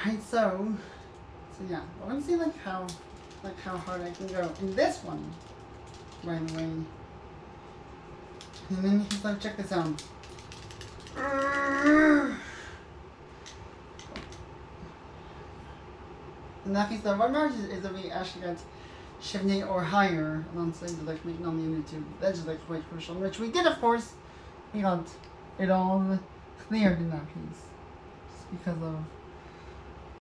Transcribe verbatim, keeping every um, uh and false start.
Right, so, so yeah, well, let's see like how, like how hard I can go in this one, right away. And then he's like, check this out. In that case, the one margin is that we actually get seventy or higher alongside the like making on the unit two. That's just like quite crucial, which we did, of course. We got it all cleared in that case, just because of